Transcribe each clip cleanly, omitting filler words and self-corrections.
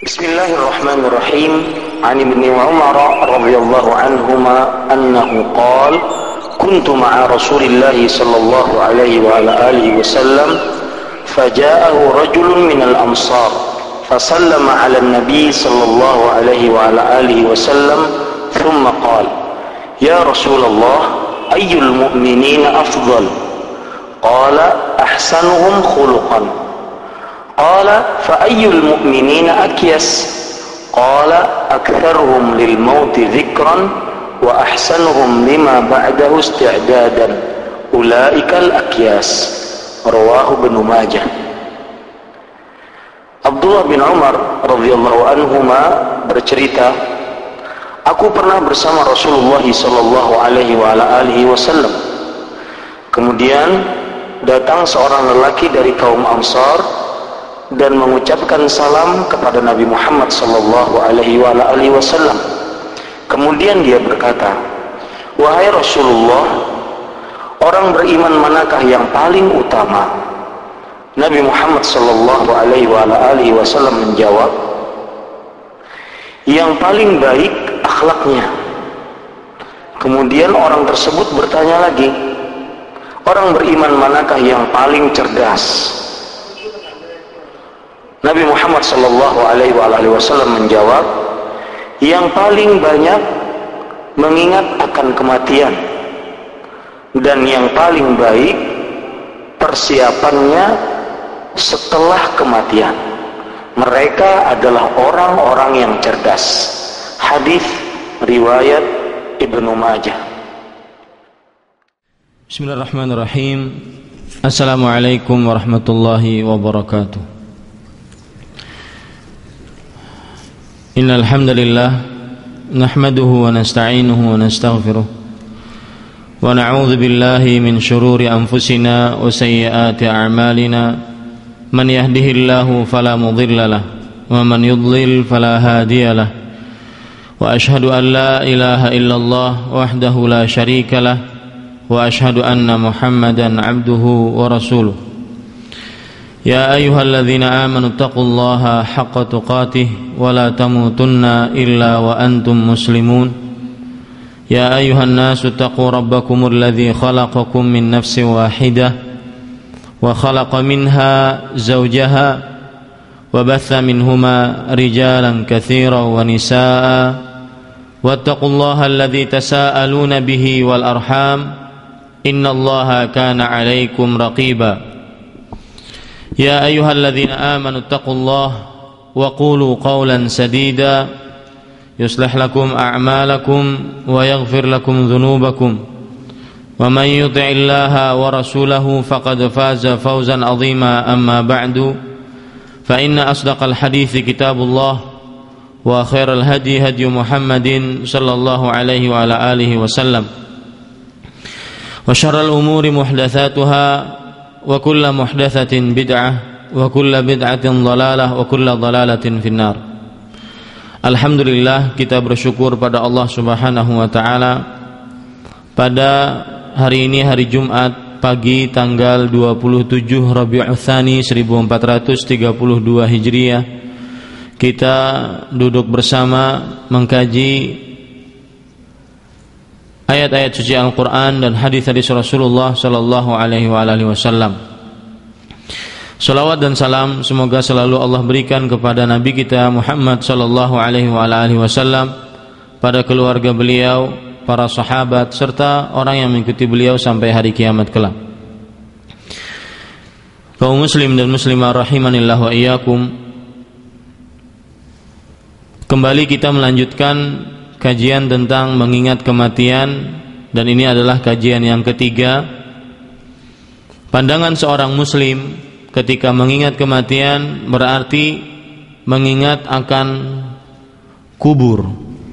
Bismillahirrahmanirrahim. An Ibnu Umar radhiyallahu anhuma annahu qala kuntu ma'a Rasulillah sallallahu alaihi wa ala alihi wasallam faja'ahu rajulun minal ansar fasallama 'ala an-nabi sallallahu alaihi wa ala alihi wasallam thumma qala ya Rasulullah ayyul mu'minina afdal qala ahsanuhum khuluqan qala fa ayyul mu'minina akyas qala aktharuhum lil mauti dzikran wa ahsanuhum lima ba'dahu isti'dadan ulaikal akyas. Rawahu Ibnu Majah. Abdullah bin Umar radhiyallahu anhuma bercerita, aku pernah bersama Rasulullah sallallahu alaihi wa ala alihi wasallam. Kemudian datang seorang lelaki dari kaum Ansar dan mengucapkan salam kepada Nabi Muhammad sallallahu alaihi wa ala alihi wasallam. Kemudian dia berkata, wahai Rasulullah, orang beriman manakah yang paling utama? Nabi Muhammad sallallahu alaihi wa ala alihi wasallam menjawab, yang paling baik akhlaknya. Kemudian orang tersebut bertanya lagi, orang beriman manakah yang paling cerdas? Nabi Muhammad sallallahu alaihi wasallam menjawab, yang paling banyak mengingat akan kematian dan yang paling baik persiapannya setelah kematian. Mereka adalah orang-orang yang cerdas. Hadis riwayat Ibnu Majah. Bismillahirrahmanirrahim. Assalamualaikum warahmatullahi wabarakatuh. Innal hamdalillah nahmaduhu wa nasta'inuhu wa nastaghfiruh wa na'udzu billahi min shururi anfusina wa sayyiati a'malina man yahdihillahu fala mudilla lahu wa man yudlil fala hadiya lahu wa ashhadu an la ilaha illallah wahdahu la syarika lahu wa ashhadu anna Muhammadan 'abduhu wa rasuluh. Ya ayyuhalladzina amanu taqullaha haqqa tuqatih wa la tamutunna illa wa antum muslimun. Ya ayyuhan nasu taqu rabbakumul ladzi khalaqakum min nafsin wahidah wa khalaqa minha zawjaha wa batha minhuma rijalan katsiran wa nisaa'a wattaqullaha alladzi tasaaluna bihi wal arham innallaha kana 'alaikum raqiba. Ya ayyuhalladzina amanu taqullaha wa qulu qawlan sadida yuslih lakum a'malakum wa yaghfir lakum dhunubakum wa man yuti'illaha wa rasulahu faqad faza fawzan 'azima. Amma ba'du, fa inna asdaqal hadithi kitabullah wa khairal hadi hadi Muhammadin sallallahu alaihi wa ala alihi wasallam wa syarral umuri muhdatsatuha wa kullu muhdatsatin bid'ah wa kullu bid'atin dhalalah wa kullu dhalalatin finnar. Alhamdulillah, kita bersyukur pada Allah Subhanahu wa taala pada hari ini, hari Jumat pagi tanggal 27 Rabiul Tsani 1432 Hijriah, kita duduk bersama mengkaji ayat-ayat suci Al-Quran dan hadis-hadis Rasulullah sallallahu alaihi wasallam. Salawat dan salam semoga selalu Allah berikan kepada Nabi kita Muhammad sallallahu alaihi wasallam, pada keluarga beliau, para sahabat, serta orang yang mengikuti beliau sampai hari kiamat kelak. Kaum muslim dan muslimah rahimanillah wa iyyakum, kembali kita melanjutkan kajian tentang mengingat kematian, dan ini adalah kajian yang ketiga. Pandangan seorang muslim ketika mengingat kematian berarti mengingat akan kubur,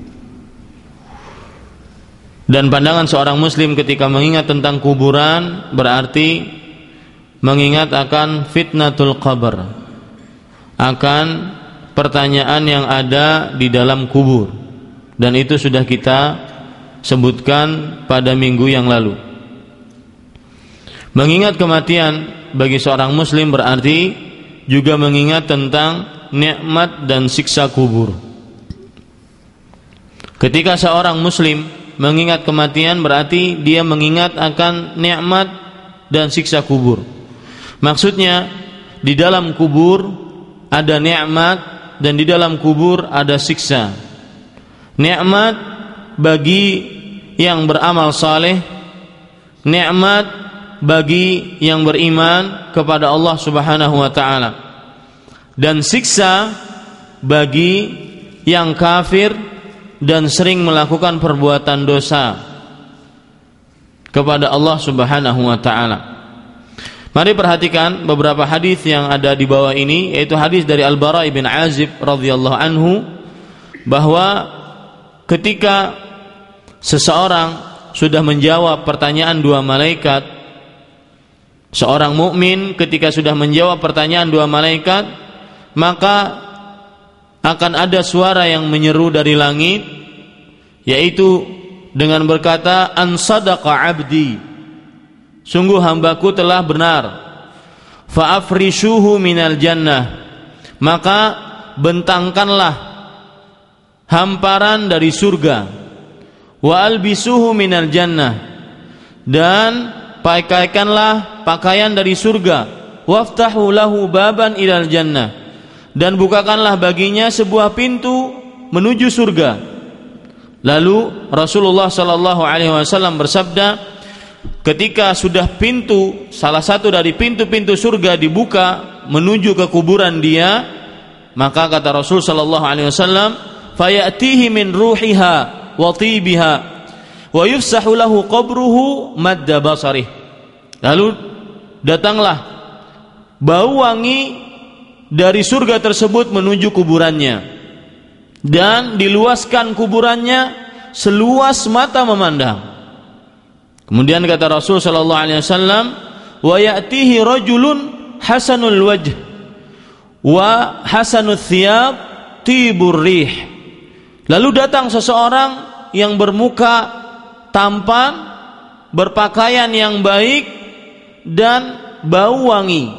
dan pandangan seorang muslim ketika mengingat tentang kuburan berarti mengingat akan fitnatul qabr, akan pertanyaan yang ada di dalam kubur. Dan itu sudah kita sebutkan pada minggu yang lalu. Mengingat kematian bagi seorang muslim berarti juga mengingat tentang nikmat dan siksa kubur. Ketika seorang muslim mengingat kematian, berarti dia mengingat akan nikmat dan siksa kubur. Maksudnya di dalam kubur ada nikmat dan di dalam kubur ada siksa. Nikmat bagi yang beramal saleh, nikmat bagi yang beriman kepada Allah Subhanahu wa taala, dan siksa bagi yang kafir dan sering melakukan perbuatan dosa kepada Allah Subhanahu wa taala. Mari perhatikan beberapa hadis yang ada di bawah ini, yaitu hadis dari Al-Bara bin Azib radhiyallahu anhu, bahwa ketika seseorang sudah menjawab pertanyaan dua malaikat, seorang mukmin ketika sudah menjawab pertanyaan dua malaikat, maka akan ada suara yang menyeru dari langit, yaitu dengan berkata, an sadaqa abdi, sungguh hambaku telah benar, fa afrishuhu minal jannah, maka bentangkanlah hamparan dari surga, wa albisuhu minal jannah, dan pakaikanlah pakaian dari surga, waftahu lahu baban ilal jannah, dan bukakanlah baginya sebuah pintu menuju surga. Lalu Rasulullah sallallahu alaihi wasallam bersabda, ketika sudah pintu, salah satu dari pintu-pintu surga dibuka menuju ke kuburan dia, maka kata Rasul sallallahu alaihi wasallam, fayatihi min ruhiha wa tibiha wa yufsahu lahu qabruhu madda basarih. Lalu datanglah bau wangi dari surga tersebut menuju kuburannya, dan diluaskan kuburannya seluas mata memandang. Kemudian kata Rasul sallallahu alaihi wasallam, wa ya'tihi rajulun hasanul wajh wa hasanul thiyab tibur rih. Lalu datang seseorang yang bermuka tampan, berpakaian yang baik dan bau wangi.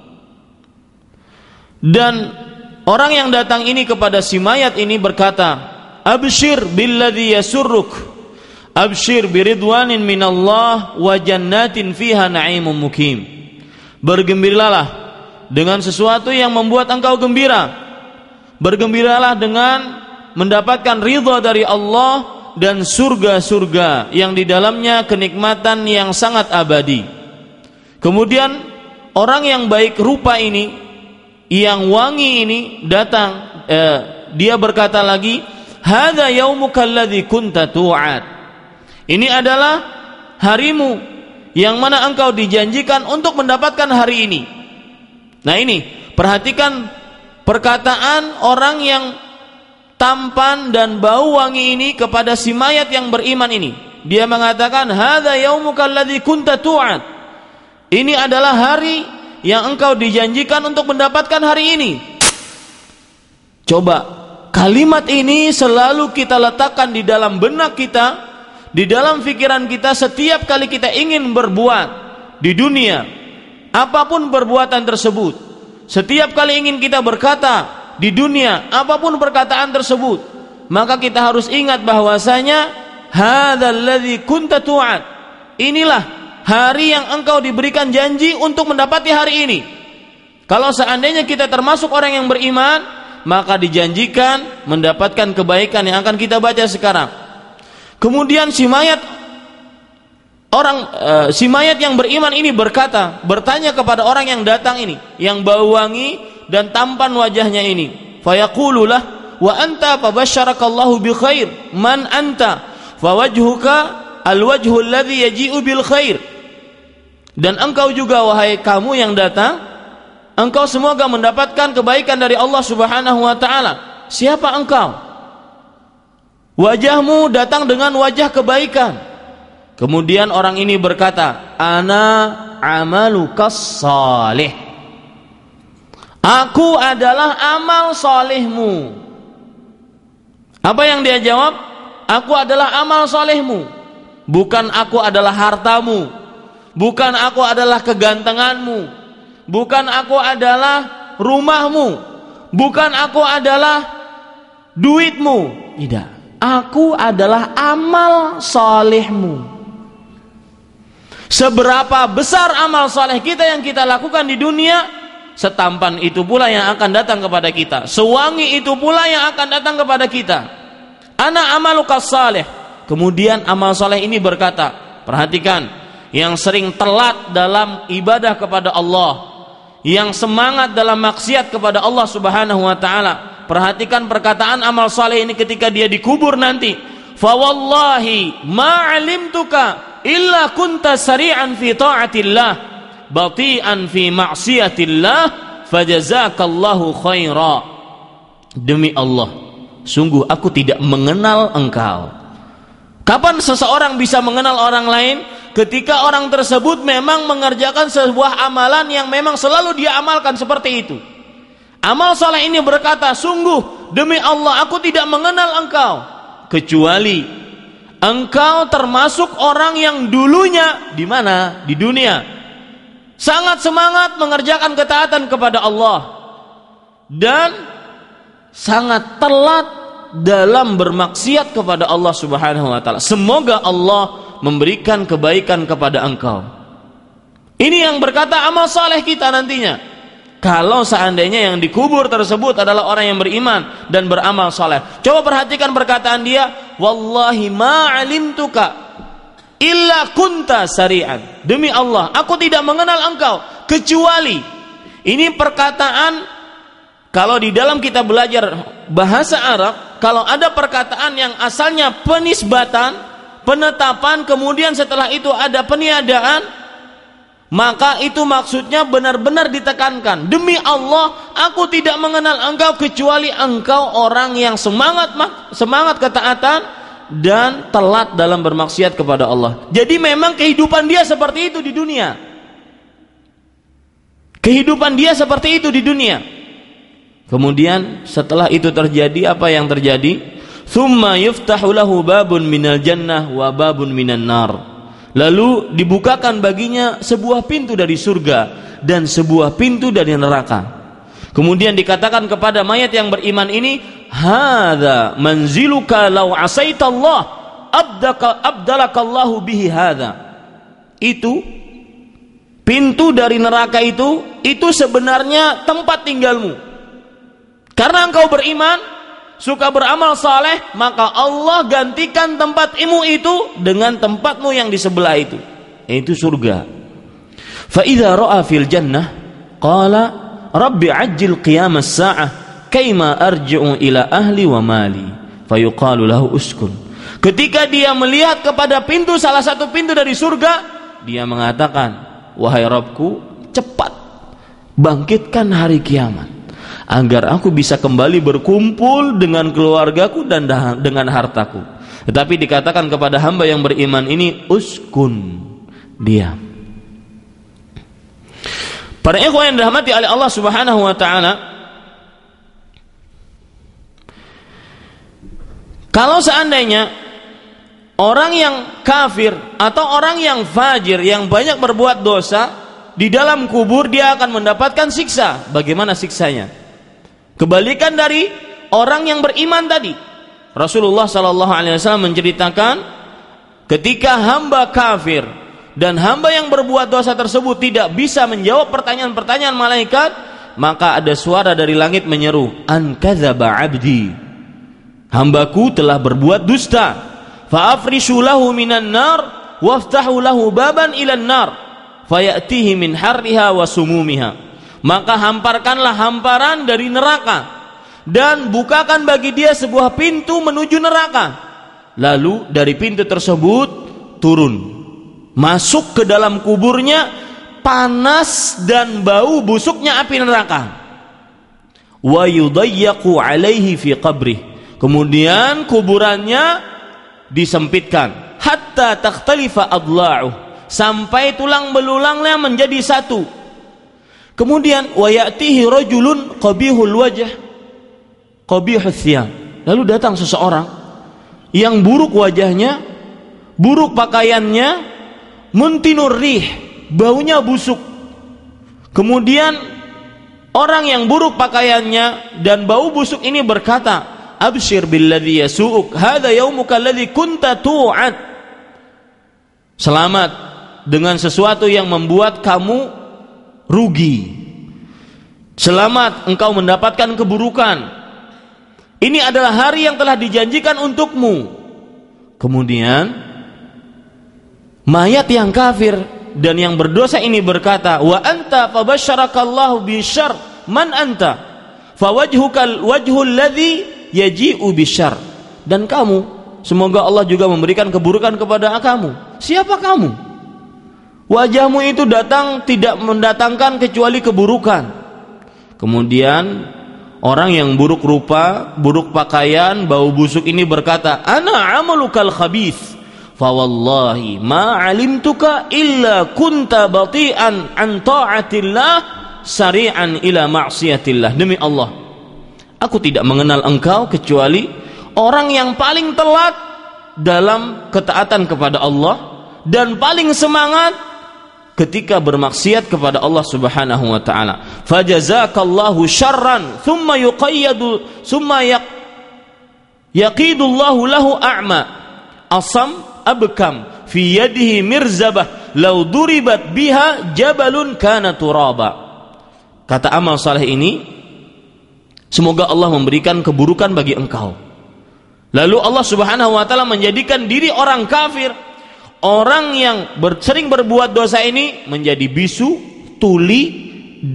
Dan orang yang datang ini kepada si mayat ini berkata, abshir billadhi yasurruk, abshir biridwanin minallah wa jannatin fiha na'imun mukim. Bergembiralah dengan sesuatu yang membuat engkau gembira. Bergembiralah dengan mendapatkan ridha dari Allah dan surga-surga yang di dalamnya kenikmatan yang sangat abadi. Kemudian orang yang baik rupa ini, yang wangi ini datang, dia berkata lagi, hadza yaumuka alladzi kunta tu'ad. Ini adalah harimu yang mana engkau dijanjikan untuk mendapatkan hari ini. Nah ini, perhatikan perkataan orang yang tampan dan bau wangi ini kepada si mayat yang beriman ini. Dia mengatakan, hadza yaumuka alladzi kunta tu'ad. Ini adalah hari yang engkau dijanjikan untuk mendapatkan hari ini. Coba kalimat ini selalu kita letakkan di dalam benak kita, di dalam pikiran kita setiap kali kita ingin berbuat di dunia, apapun perbuatan tersebut. Setiap kali ingin kita berkata di dunia, apapun perkataan tersebut, maka kita harus ingat bahwasanya hadzal ladzi kunta tu'ad. Inilah hari yang engkau diberikan janji untuk mendapati hari ini. Kalau seandainya kita termasuk orang yang beriman, maka dijanjikan mendapatkan kebaikan yang akan kita baca sekarang. Kemudian si mayat yang beriman ini bertanya kepada orang yang datang ini, yang bau wangi dan tampan wajahnya ini. Fayaqulu lah, wa anta fabasyarakallahu bi khair, man anta fawajhuka alwajhu alladhi yaji'u bil khair. Dan engkau juga wahai kamu yang datang, engkau semoga mendapatkan kebaikan dari Allah Subhanahu wa taala. Siapa engkau? Wajahmu datang dengan wajah kebaikan. Kemudian orang ini berkata, ana amalukas salih. Aku adalah amal solehmu. Apa yang dia jawab? Aku adalah amal solehmu. Bukan aku adalah hartamu. Bukan aku adalah kegantenganmu. Bukan aku adalah rumahmu. bukan aku adalah duitmu. Tidak. Aku adalah amal solehmu. Seberapa besar amal soleh kita yang kita lakukan di dunia, setampan itu pula yang akan datang kepada kita. Sewangi itu pula yang akan datang kepada kita. Ana amaluka salih. Kemudian amal soleh ini berkata, perhatikan, yang sering telat dalam ibadah kepada Allah, yang semangat dalam maksiat kepada Allah Subhanahu wa taala. Perhatikan perkataan amal saleh ini ketika dia dikubur nanti. Fa wallahi ma 'alimtuka illa kunta sari'an fi ta'atillah bati'an fi ma'siyatillah fajazakallahu khaira. Demi Allah, sungguh aku tidak mengenal engkau. Kapan seseorang bisa mengenal orang lain? Ketika orang tersebut memang mengerjakan sebuah amalan yang memang selalu dia amalkan seperti itu. Amal saleh ini berkata, sungguh demi Allah aku tidak mengenal engkau, kecuali engkau termasuk orang yang dulunya di mana? Di dunia sangat semangat mengerjakan ketaatan kepada Allah dan sangat telat dalam bermaksiat kepada Allah Subhanahu wa taala. Semoga Allah memberikan kebaikan kepada engkau. Ini yang berkata amal saleh kita nantinya. Kalau seandainya yang dikubur tersebut adalah orang yang beriman dan beramal saleh. Coba perhatikan perkataan dia, wallahi ma 'alimtuka illa kunta sari'an. Demi Allah, aku tidak mengenal engkau kecuali. Ini perkataan, kalau di dalam kita belajar bahasa Arab, kalau ada perkataan yang asalnya penisbatan, penetapan, kemudian setelah itu ada peniadaan, maka itu maksudnya benar-benar ditekankan. Demi Allah, aku tidak mengenal engkau kecuali engkau orang yang semangat ketaatan dan telat dalam bermaksiat kepada Allah. Jadi memang kehidupan dia seperti itu di dunia. Kehidupan dia seperti itu di dunia. Kemudian setelah itu terjadi, apa yang terjadi? Tsumma yuftahu lahu babun minal jannah wa babun minan nar. Lalu dibukakan baginya sebuah pintu dari surga dan sebuah pintu dari neraka. Kemudian dikatakan kepada mayat yang beriman ini, hadza manziluka law asaitallah abdalakallahu bihi hadza. Itu pintu dari neraka itu sebenarnya tempat tinggalmu. Karena engkau beriman, suka beramal saleh, maka Allah gantikan tempatmu itu dengan tempatmu yang di sebelah itu, yaitu surga. Fa idza ra'a fil jannah qala rabbi ajjil qiyamas sa'ah kaima arji'u ila ahli wa mali fayuqalu lahu uskun. Ketika dia melihat kepada pintu, salah satu pintu dari surga, dia mengatakan, wahai Rabbku, cepat bangkitkan hari kiamat agar aku bisa kembali berkumpul dengan keluargaku dan dengan hartaku. Tetapi dikatakan kepada hamba yang beriman ini, uskun, diam. Para ikhwan yang dirahmati oleh Allah Subhanahu wa taala, kalau seandainya orang yang kafir atau orang yang fajir yang banyak berbuat dosa, di dalam kubur dia akan mendapatkan siksa. Bagaimana siksanya? Kebalikan dari orang yang beriman tadi. Rasulullah SAW menceritakan ketika hamba kafir dan hamba yang berbuat dosa tersebut tidak bisa menjawab pertanyaan-pertanyaan malaikat, maka ada suara dari langit menyeru, an kadzaba abdi, hambaku telah berbuat dusta. Fa afrishu lahu minan nar waftahu lahu baban ilan nar fayatihi min harriha wa sumumiha. Maka hamparkanlah hamparan dari neraka dan bukakan bagi dia sebuah pintu menuju neraka. Lalu dari pintu tersebut turun, masuk ke dalam kuburnya panas dan bau busuknya api neraka. Wa yudayyaqu alaihi fi qabrih. Kemudian kuburannya disempitkan hatta takhtalifa adla'uh, sampai tulang belulangnya menjadi satu. Kemudian wa ya'tihi rajulun qabihul wajh qabihul thiyab. Lalu datang seseorang yang buruk wajahnya, buruk pakaiannya, muntinur rih, baunya busuk. Kemudian orang yang buruk pakaiannya dan bau busuk ini berkata, abshir billadzi yasu'uk hadza yaumuka alladzi kunta tu'ad. Selamat dengan sesuatu yang membuat kamu rugi. Selamat engkau mendapatkan keburukan. Ini adalah hari yang telah dijanjikan untukmu. Kemudian mayat yang kafir dan yang berdosa ini berkata, wa anta fabasyarakallahu bisyarr, man anta fawajhukal wajhul ladzi yaji'u bisyarr. Dan kamu, semoga Allah juga memberikan keburukan kepada kamu. Siapa kamu? Wajahmu itu datang tidak mendatangkan kecuali keburukan. Kemudian orang yang buruk rupa, buruk pakaian, bau busuk ini berkata, ana amalukal khabith fa wallahi ma alimtuka illa kunta bati'an an ta'atillah sari'an ila ma'siyatillah. Demi Allah, aku tidak mengenal engkau kecuali orang yang paling telat dalam ketaatan kepada Allah dan paling semangat ketika bermaksiat kepada Allah Subhanahu wa taala. Fajazakallahu syarran thumma yaqidullahu lahu a'ma asam abkam fi yadihi mirzabah law duribat biha jabalun kana turaba. Kata amal saleh ini, semoga Allah memberikan keburukan bagi engkau. Lalu Allah Subhanahu wa taala menjadikan diri orang kafir, orang yang sering berbuat dosa ini, menjadi bisu, tuli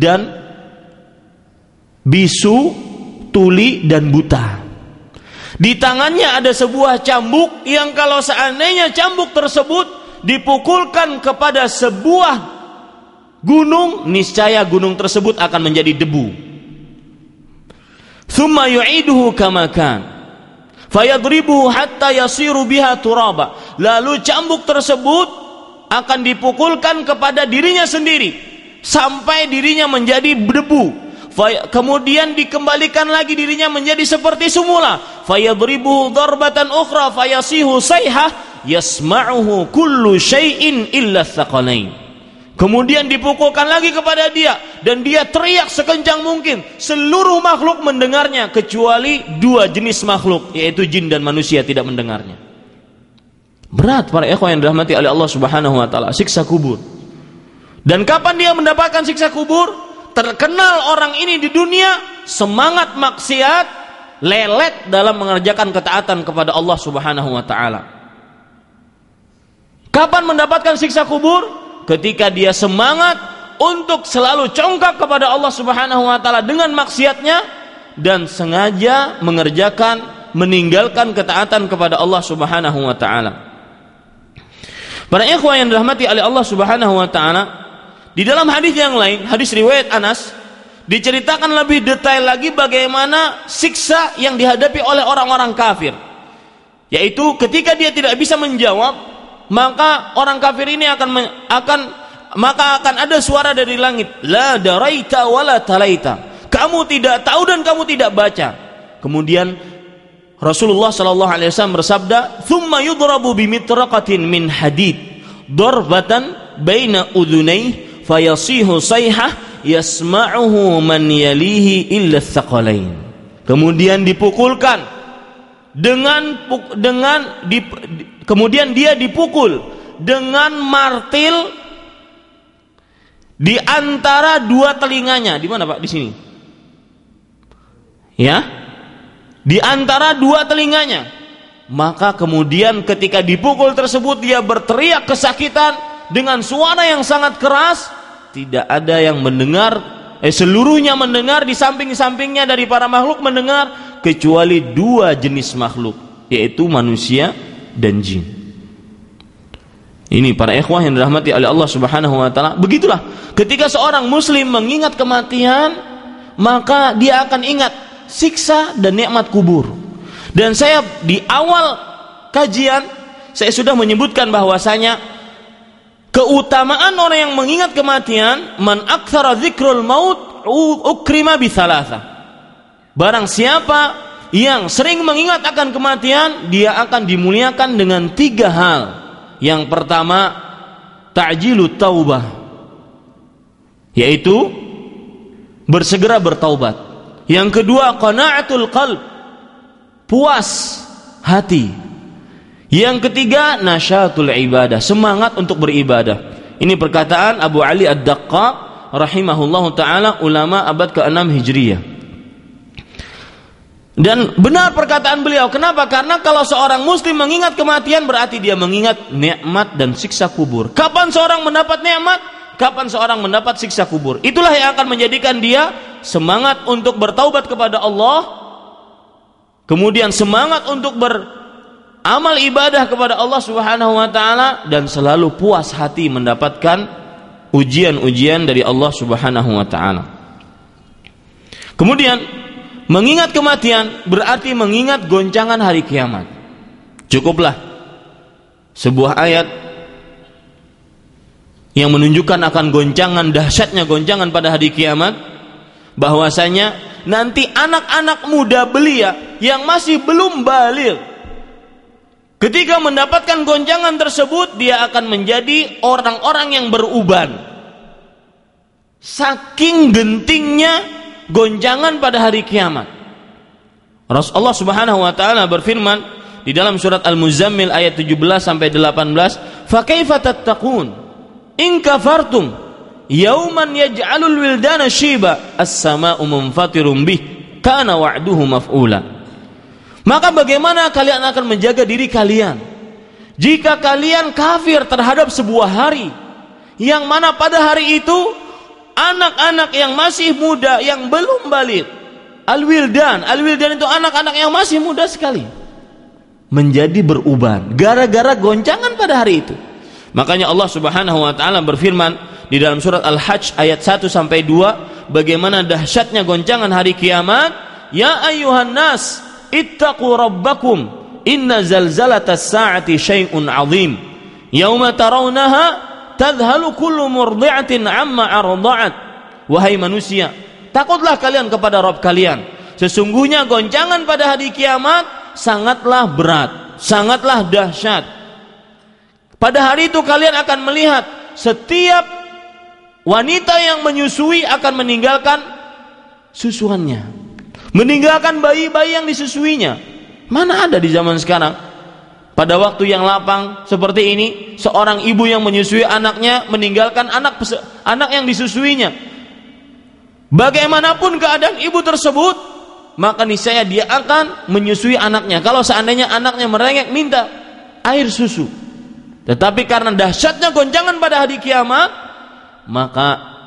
dan buta. Di tangannya ada sebuah cambuk yang kalau seandainya cambuk tersebut dipukulkan kepada sebuah gunung, niscaya gunung tersebut akan menjadi debu. Tsumma yu'iduhu kama kan fayadribuhu hatta yasiru biha turaba. Lalu cambuk tersebut akan dipukulkan kepada dirinya sendiri sampai dirinya menjadi debu. Kemudian dikembalikan lagi dirinya menjadi seperti semula. Fayadribuhu darbatan ukhra fayasihu sayhah yasma'uhu kullu syai'in illa tsaqalain. Kemudian dipukulkan lagi kepada dia dan dia teriak sekencang mungkin. Seluruh makhluk mendengarnya kecuali dua jenis makhluk, yaitu jin dan manusia, tidak mendengarnya. Berat para ikhwan yang dirahmati oleh Allah Subhanahu wa taala, siksa kubur. Dan kapan dia mendapatkan siksa kubur? Terkenal orang ini di dunia semangat maksiat, lelet dalam mengerjakan ketaatan kepada Allah Subhanahu wa taala. Kapan mendapatkan siksa kubur? Ketika dia semangat untuk selalu congkak kepada Allah Subhanahu wa taala dengan maksiatnya dan sengaja meninggalkan ketaatan kepada Allah Subhanahu wa taala. Para ikhwah yang dirahmati oleh Allah Subhanahu wa taala, di dalam hadis yang lain, hadis riwayat Anas, diceritakan lebih detail lagi bagaimana siksa yang dihadapi oleh orang-orang kafir. Yaitu ketika dia tidak bisa menjawab, maka orang kafir ini akan ada suara dari langit, la daraita wala talaita. Kamu tidak tahu dan kamu tidak baca. Kemudian Rasulullah sallallahu alaihi wasallam bersabda, "Tsumma yudrabu bimitraqatin min hadid, darbatan baina udhunayhi, fayasihu sayhah yasma'uhu man yalihi illa tsaqalain." Kemudian dipukulkan kemudian dia dipukul dengan martil di antara dua telinganya. Di mana Pak? Di sini. Ya. Di antara dua telinganya. Maka kemudian ketika dipukul tersebut dia berteriak kesakitan dengan suara yang sangat keras. Tidak ada yang mendengar, seluruhnya mendengar, di samping-sampingnya dari para makhluk mendengar, kecuali dua jenis makhluk, yaitu manusia dan jin. Ini para ikhwah yang dirahmati oleh Allah Subhanahu wa taala. Begitulah ketika seorang muslim mengingat kematian, maka dia akan ingat siksa dan nikmat kubur. Dan saya di awal kajian saya sudah menyebutkan bahwasanya keutamaan orang yang mengingat kematian, man aktsara dzikrul maut ukrima bi tsalatsa. Barang siapa yang sering mengingat akan kematian, dia akan dimuliakan dengan tiga hal. Yang pertama, ta'jilut taubah, yaitu bersegera bertaubat. Yang kedua, qana'atul qalb, puas hati. Yang ketiga, nasyatul ibadah, semangat untuk beribadah. Ini perkataan Abu Ali Ad-Daqqaq rahimahullahu taala, ulama abad ke-6 Hijriyah. Dan benar perkataan beliau. Kenapa? Karena kalau seorang muslim mengingat kematian, berarti dia mengingat nikmat dan siksa kubur. Kapan seorang mendapat nikmat? Kapan seorang mendapat siksa kubur? Itulah yang akan menjadikan dia semangat untuk bertaubat kepada Allah, kemudian semangat untuk beramal ibadah kepada Allah Subhanahu wa taala, dan selalu puas hati mendapatkan ujian-ujian dari Allah Subhanahu wa taala. Kemudian mengingat kematian berarti mengingat goncangan hari kiamat. Cukuplah sebuah ayat yang menunjukkan akan goncangan, dahsyatnya goncangan pada hari kiamat, bahwasanya nanti anak-anak muda belia yang masih belum baligh, ketika mendapatkan goncangan tersebut, dia akan menjadi orang-orang yang beruban. Saking gentingnya goncangan pada hari kiamat. Rasulullah Subhanahu wa taala berfirman di dalam surat Al-Muzammil ayat 17 sampai 18, "Fa kaifa tattaqun in kafartum yauman yaj'alul wildana shiba as-samaa'u munfatirun bih kana wa'duhu maf'ula." Maka bagaimana kalian akan menjaga diri kalian jika kalian kafir terhadap sebuah hari yang mana pada hari itu anak-anak yang masih muda yang belum baligh, al-wildan itu anak-anak yang masih muda sekali, menjadi beruban gara-gara goncangan pada hari itu. Makanya Allah Subhanahu wa taala berfirman di dalam surat Al-Hajj ayat 1 sampai 2, bagaimana dahsyatnya goncangan hari kiamat. Ya ayyuhan nas ittaqu rabbakum inna zalzalatas sa'ati syai'un 'azim yauma tarawnaha tadhalu kullu murdi'atin 'amma arda'at. Wahai manusia, takutlah kalian kepada Rabb kalian. Sesungguhnya goncangan pada hari kiamat sangatlah berat, sangatlah dahsyat. Pada hari itu kalian akan melihat setiap wanita yang menyusui akan meninggalkan susuannya, meninggalkan bayi-bayi yang disusuinya. Mana ada di zaman sekarang pada waktu yang lapang seperti ini seorang ibu yang menyusui anaknya meninggalkan anak yang disusuinya. Bagaimanapun keadaan ibu tersebut, maka niscaya dia akan menyusui anaknya. Kalau seandainya anaknya merengek minta air susu, tetapi karena dahsyatnya goncangan pada hari kiamat, maka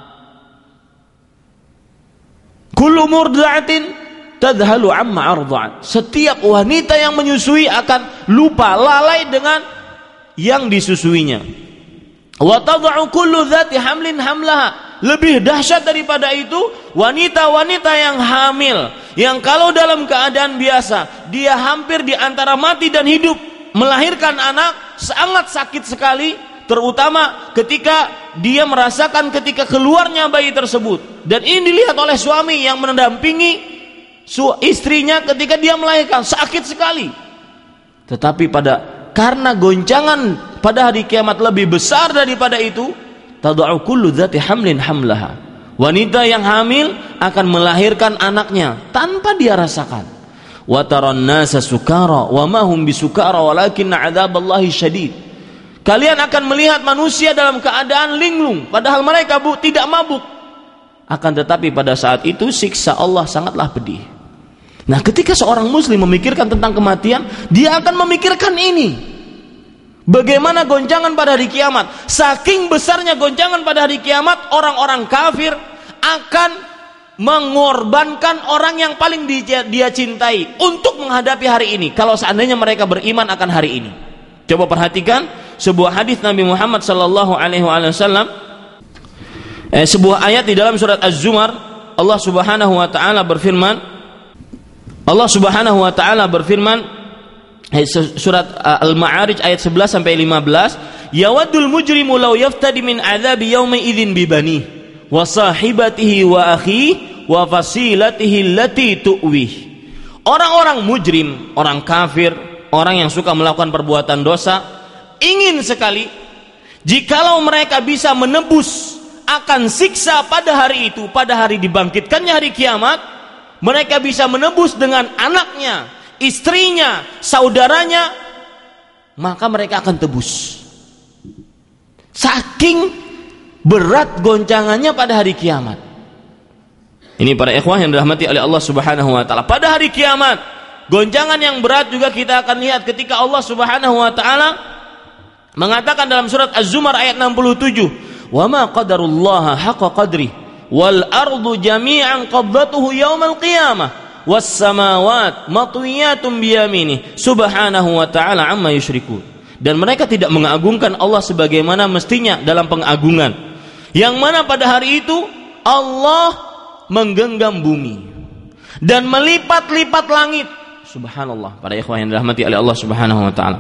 kullu murda'atin tadhalu amma arda'at. Setiap wanita yang menyusui akan lupa, lalai dengan yang disusuinya. Wa tad'u kullu dzati hamlin hamlaha. Lebih dahsyat daripada itu, wanita-wanita yang hamil, yang kalau dalam keadaan biasa dia hampir di antara mati dan hidup, melahirkan anak sangat sakit sekali, terutama ketika dia merasakan ketika keluarnya bayi tersebut. Dan ini dilihat oleh suami yang mendampingi istrinya ketika dia melahirkan, sakit sekali. Tetapi karena goncangan pada hari kiamat lebih besar daripada itu, tad'u kullu dzati hamlin hamlaha. Wanita yang hamil akan melahirkan anaknya tanpa dia rasakan. Wa taran nasa sukara wa ma hum bisukara walakinna 'adzaballahi syadid. Kalian akan melihat manusia dalam keadaan linglung padahal mereka tidak mabuk. Akan tetapi pada saat itu siksa Allah sangatlah pedih. Nah, ketika seorang muslim memikirkan tentang kematian, dia akan memikirkan ini. Bagaimana goncangan pada hari kiamat? Saking besarnya goncangan pada hari kiamat, orang-orang kafir akan mengorbankan orang yang paling dia cintai untuk menghadapi hari ini. Kalau seandainya mereka beriman akan hari ini. Coba perhatikan sebuah hadis Nabi Muhammad sallallahu alaihi wasallam, sebuah ayat di dalam surat Az-Zumar. Allah Subhanahu wa taala berfirman surat Al-Ma'arij ayat 11 sampai 15, yawaddul mujrimu law yaftadi min adzabi yaumi idzin bi bani wa sahibatihi wa akhihi wa fasilatihi allati tu'wih. Orang-orang mujrim, orang kafir, orang yang suka melakukan perbuatan dosa, ingin sekali jikalau mereka bisa menebus akan siksa pada hari itu, pada hari dibangkitkannya hari kiamat, mereka bisa menebus dengan anaknya, istrinya, saudaranya, maka mereka akan tebus. Saking berat goncangannya pada hari kiamat. Ini para ikhwah yang dirahmati oleh Allah Subhanahu wa taala. Pada hari kiamat, goncangan yang berat juga kita akan lihat ketika Allah Subhanahu wa taala mengatakan dalam surat Az-Zumar ayat 67, "Wa ma qadarullaha haqqa qadri wal ardu jami'an qabdatuhu yaumal qiyamah was samawat matwiyatun biyaminih subhanahu wa ta'ala amma yusyrikun." Dan mereka tidak mengagungkan Allah sebagaimana mestinya dalam pengagungan, yang mana pada hari itu Allah menggenggam bumi dan melipat-lipat langit. Subhanallah, para ikhwah yang dirahmati oleh Allah Subhanahu wa taala.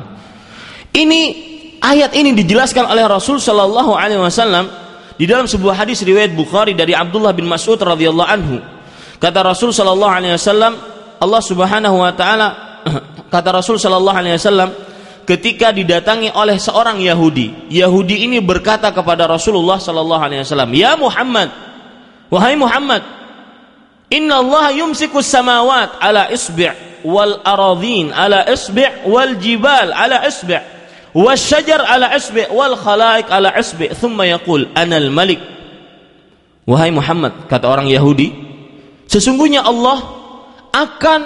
Ayat ini dijelaskan oleh Rasul sallallahu alaihi wasallam di dalam sebuah hadis riwayat Bukhari dari Abdullah bin Mas'ud radhiyallahu anhu. Kata Rasul sallallahu alaihi wasallam, Allah Subhanahu wa taala kata Rasul sallallahu alaihi wasallam ketika didatangi oleh seorang Yahudi. Yahudi ini berkata kepada Rasulullah sallallahu alaihi wasallam, "Ya Muhammad, wahai Muhammad, inna Allah yumsikus samawat ala isbi' wal aradhin ala isbi' wal jibal ala isbi' was syajar ala isbi' wal khalaik ala isbi' thumma yaqul anal malik." Wahai Muhammad, kata orang Yahudi, sesungguhnya Allah akan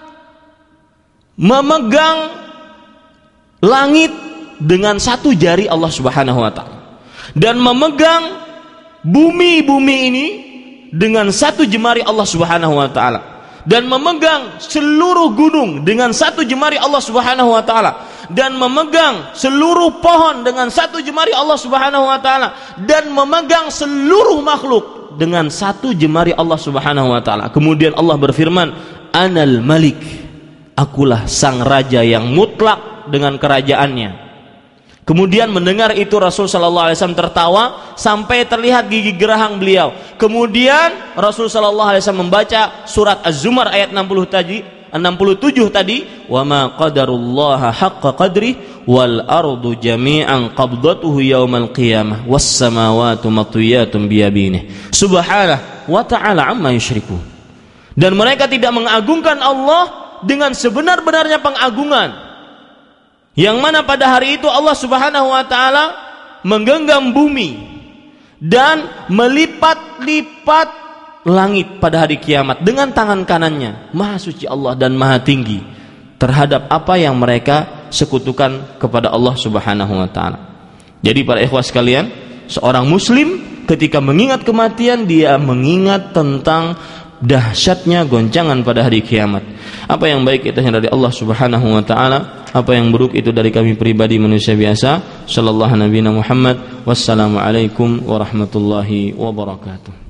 memegang langit dengan satu jari Allah Subhanahu wa taala dan memegang bumi ini dengan satu jemari Allah Subhanahu wa taala dan memegang seluruh gunung dengan satu jemari Allah Subhanahu wa taala dan memegang seluruh pohon dengan satu jemari Allah Subhanahu wa taala dan memegang seluruh makhluk dengan satu jemari Allah Subhanahu wa taala. Kemudian Allah berfirman, "Anal Malik." Akulah sang raja yang mutlak dengan kerajaannya. Kemudian mendengar itu Rasul sallallahu alaihi wasallam tertawa sampai terlihat gigi geraham beliau. Kemudian Rasul sallallahu alaihi wasallam membaca surat Az-Zumar ayat 67 tadi, "Wa ma qadarullaha haqqa qadri wal ardu jami'an qabdatuhu yaumal qiyamah was samawati matwiyatun biyaminih subhanahu wa ta'ala amma yusyrikun." Dan mereka tidak mengagungkan Allah dengan sebenar-benarnya pengagungan, yang mana pada hari itu Allah Subhanahu wa taala menggenggam bumi dan melipat-lipat langit pada hari kiamat dengan tangan kanannya. Maha suci Allah dan maha tinggi terhadap apa yang mereka sekutukan kepada Allah Subhanahu wa taala. Jadi para ikhwah sekalian, seorang muslim ketika mengingat kematian, dia mengingat tentang dahsyatnya goncangan pada hari kiamat. Apa yang baik itu dari Allah Subhanahu wa taala, apa yang buruk itu dari kami pribadi manusia biasa. Sallallahu nabiyana Muhammad. Wassalamualaikum warahmatullahi wabarakatuh.